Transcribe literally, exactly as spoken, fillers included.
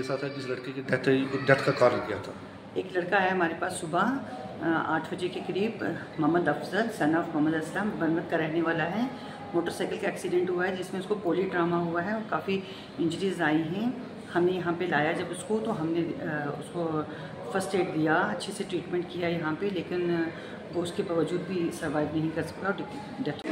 साथ है जिस लड़के की डेथ हुई, डेथ का कारण क्या था? एक लड़का है हमारे पास सुबह आठ बजे के करीब, मोहम्मद अफसल सन ऑफ मोहम्मद असलम बनपत का रहने वाला है। मोटरसाइकिल का एक्सीडेंट हुआ है जिसमें उसको पोली ट्रामा हुआ है और काफ़ी इंजरीज आई हैं। हमने यहाँ पे लाया जब उसको, तो हमने उसको फर्स्ट एड दिया, अच्छे से ट्रीटमेंट किया यहाँ पे, लेकिन वो उसके बावजूद भी सर्वाइव नहीं कर सका और डेथ।